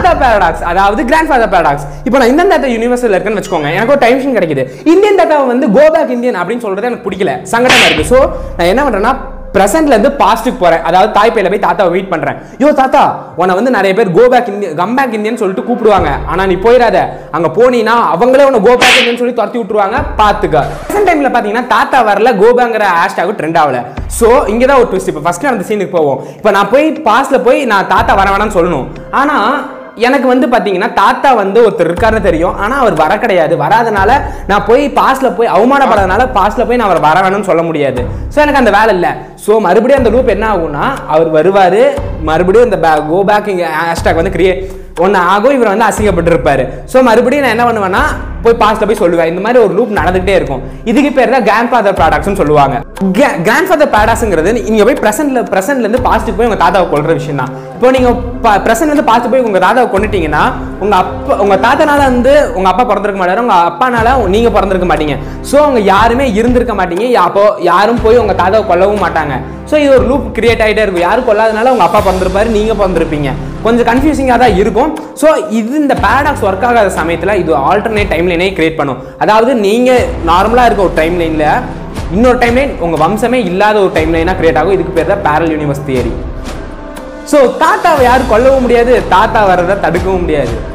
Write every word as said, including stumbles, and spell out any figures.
தாத்தா பாராடாக்ஸ், அதாவது grand father paradox. இப்போ நான் இந்தியன் தாத்தா யூனிவர்சல் இருக்குன்னு வச்சுக்கோங்க, எனக்கு ஒரு டைம் மிஷின் கிடைக்குது. இந்தியன் தாத்தாவை வந்து கோ பேக் இந்தியன் அப்படின்னு சொல்றது எனக்கு பிடிக்கல, சங்கடமா இருக்கு. ஸோ நான் என்ன பண்றேன்னா பிரசன்ட்ல இருந்து பாஸ்ட்டுக்கு போறேன். அதாவது தாய்ப்பையில போய் தாத்தாவை வெயிட் பண்றேன். யோ தாத்தா, உன்னை வந்து நிறைய பேர் go back Indian come back Indian சொல்லிட்டு கூப்பிடுவாங்க. ஆனா நீ போயிடாத, அங்க போனீங்கன்னா அவங்களே உன்னை கோ பேக் இந்தியன் சொல்லி துரத்தி விட்டுருவாங்க, பாத்துக்க. பிரசன்ட் டைம்ல பாத்தீங்கன்னா தாத்தா வரல, கோ பேங்கிற ஹேஷ்டாக் ட்ரெண்ட் ஆகல. சோ இங்க தான் ஒரு ட்விஸ்ட். இப்போ ஃபர்ஸ்ட் அந்த சீனுக்கு போவோம். இப்போ நான் போய் பாஸ்ட்ல போய் நான் தாத்தா வர வேணாம்னு சொல்லணும். ஆனா எனக்கு வந்து பாத்தீங்கன்னா தாத்தா வந்து ஒருத்தர் இருக்காருன்னு தெரியும், ஆனா அவர் வர கிடையாது. வராதனால நான் போய் பாஸ்ட்ல போய் அவமானப்படாதனால பாஸ்ட்ல போய் நான் அவர் வர வேணும்னு சொல்ல முடியாது. ஸோ எனக்கு அந்த வேலை இல்லை. ஸோ மறுபடியும் அந்த லூப் என்ன ஆகும்னா, அவர் வருவாரு, மறுபடியும் இந்த கோ பேக் ஹேஷ்டாக் வந்து கிரியேட் ஒன்று ஆகும், இவர் வந்து அசிங்கப்பட்டு இருப்பாரு. ஸோ மறுபடியும் நான் என்ன பண்ணுவேன்னா போய் பாஸ்ட்ல போய் சொல்லுவேன். இந்த மாதிரி ஒரு லூப் நடந்துகிட்டே இருக்கும். இதுக்கு பேர் தான் கிராண்ட் ஃபாதர் பாராடாக்ஸ்னு சொல்லுவாங்க. கிராண்ட் ஃபாதர் பாராடாக்ஸ்ங்கிறது நீங்க போய் பிரசன்ட்ல பிரசன்ட்ல இருந்து பாஸ்ட்டுக்கு போய் உங்க தாத்தாவை கொல்ற விஷயம் தான். இப்போ நீங்க பிரசன்ட்ல இருந்து பாஸ்ட் போய் உங்க தாத்தாவை கொண்டுட்டீங்கன்னா உங்க அப்பா உங்க தாத்தானால வந்து உங்க அப்பா பிறந்திருக்க மாட்டாரு, உங்க அப்பானால நீங்க பிறந்திருக்க மாட்டீங்க. ஸோ அவங்க யாருமே இருந்திருக்க மாட்டீங்க, அப்போ யாரும் போய் உங்க தாத்தாவை கொல்லவும் மாட்டாங்க. ஸோ இது ஒரு லூப் கிரியேட் ஆகிட்டே இருக்கும். யாரும் கொல்லாதனால உங்க அப்பா பிறந்திருப்பாரு, நீங்க பிறந்திருப்பீங்க. கொஞ்சம் கன்ஃபியூசிங்காக தான் இருக்கும். ஸோ இது இந்த பாராடாக்ஸ் ஒர்க் ஆகாத சமயத்தில் இது ஆல்டர்னேட் டைம் லைனே கிரியேட் பண்ணும். அதாவது நீங்க நார்மலா இருக்க ஒரு டைம் லைன்ல இன்னொரு டைம் லைன் உங்க வம்சமே இல்லாத ஒரு டைம் லைனா கிரியேட் ஆகும். இதுக்கு பேர் தான் பேரல் யூனிவர்ஸ் தியரி. ஸோ தாத்தாவை யாரும் கொல்லவும் முடியாது, தாத்தா வர்றதை தடுக்கவும் முடியாது.